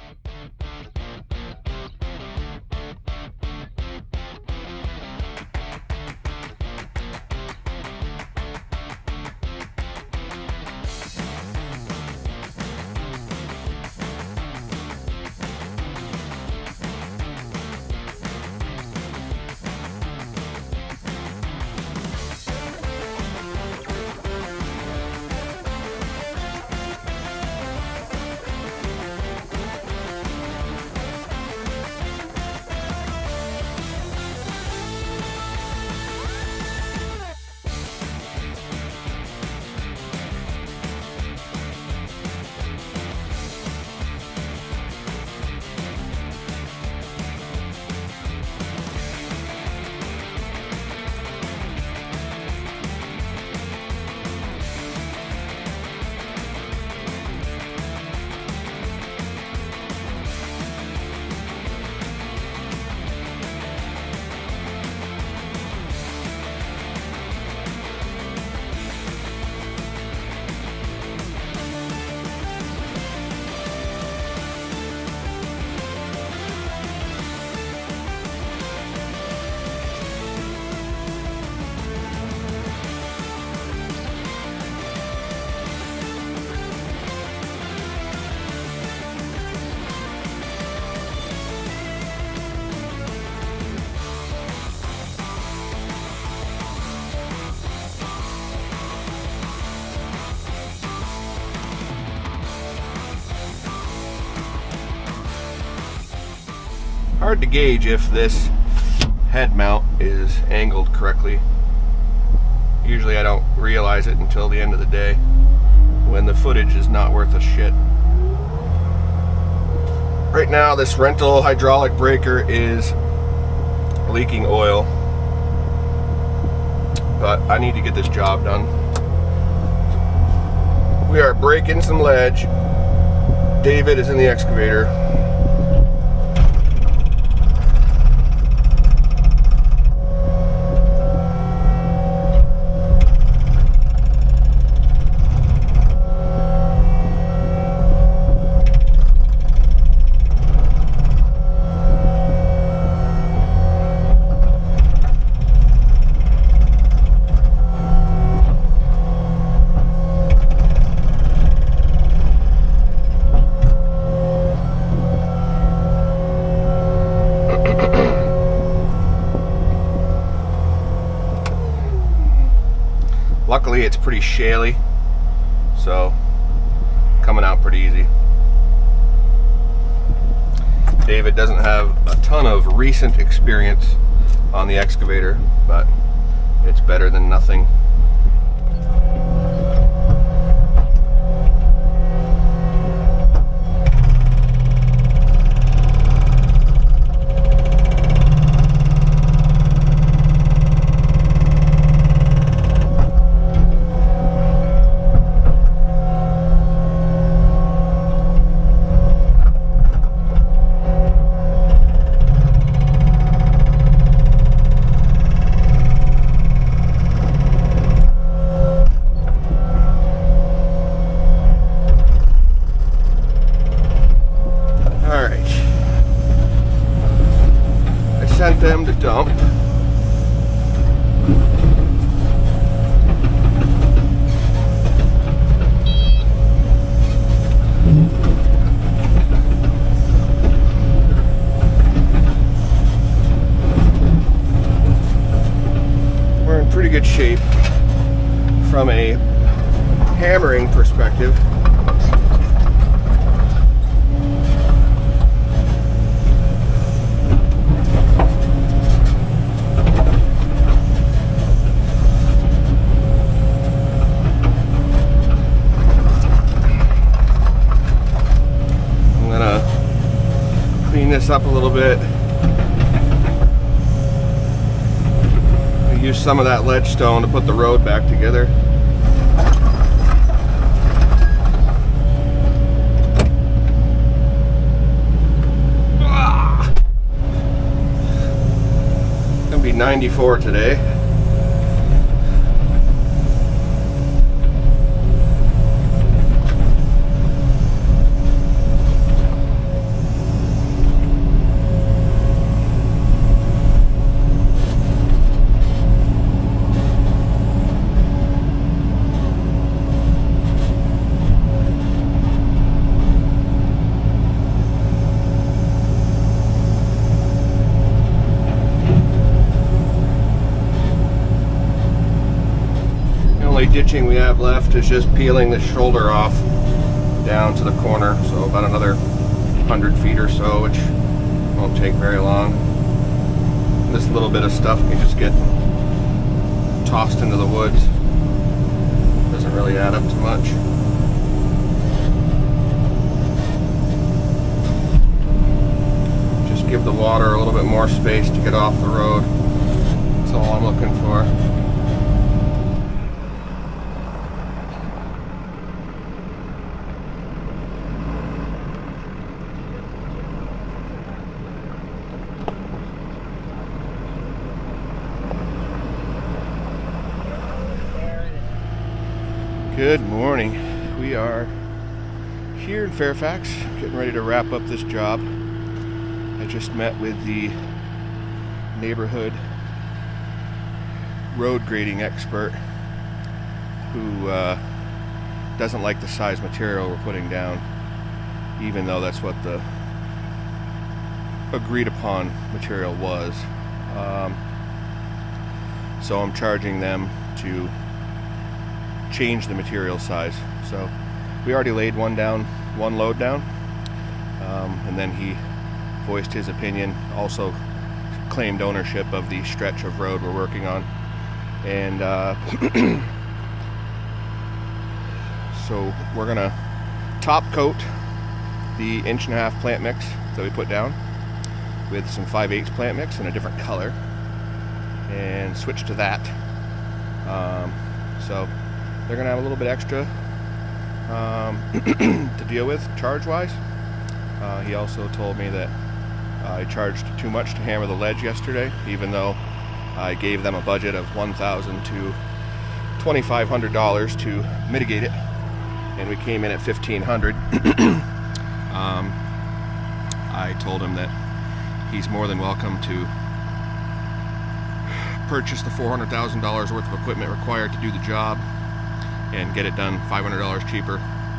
Hard to gauge if this head mount is angled correctly. Usually I don't realize it until the end of the day when the footage is not worth a shit. Right now this rental hydraulic breaker is leaking oil, but I need to get this job done. We are breaking some ledge. David is in the excavator. Luckily it's pretty shaly, so coming out pretty easy. David doesn't have a ton of recent experience on the excavator, but it's better than nothing. Sent them to dump. We're in pretty good shape from a hammering perspective. This up a little bit. We use some of that ledge stone to put the road back together. It's gonna be 94 today. stitching we have left is just peeling the shoulder off down to the corner, so about another 100 feet or so, which won't take very long. This little bit of stuff can just get tossed into the woods. Doesn't really add up to much. Just give the water a little bit more space to get off the road. That's all I'm looking for. Good morning. We are here in Fairfax, getting ready to wrap up this job. I just met with the neighborhood road grading expert who doesn't like the size material we're putting down, even though that's what the agreed upon material was. So I'm charging them to change the material size. So we already laid one load down, and then he voiced his opinion, also claimed ownership of the stretch of road we're working on, and so we're gonna top coat the 1.5-inch plant mix that we put down with some 5/8 plant mix in a different color and switch to that. So they're gonna have a little bit extra to deal with charge-wise. He also told me that I charged too much to hammer the ledge yesterday, even though I gave them a budget of $1,000 to $2,500 to mitigate it, and we came in at $1,500. I told him that he's more than welcome to purchase the $400,000 worth of equipment required to do the job and get it done $500 cheaper.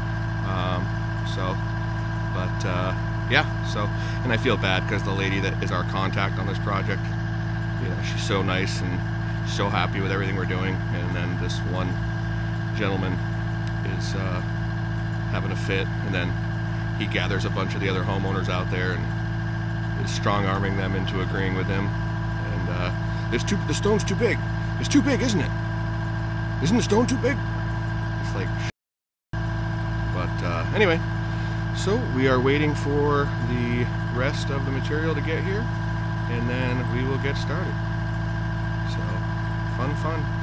Yeah, so, and I feel bad because the lady that is our contact on this project, you know, she's so nice and so happy with everything we're doing, and then this one gentleman is having a fit, and then he gathers a bunch of the other homeowners out there and is strong-arming them into agreeing with him. And the stone's too big. It's too big, isn't it? Isn't the stone too big? It's like, but anyway, so we are waiting for the rest of the material to get here, and then we will get started. So, fun.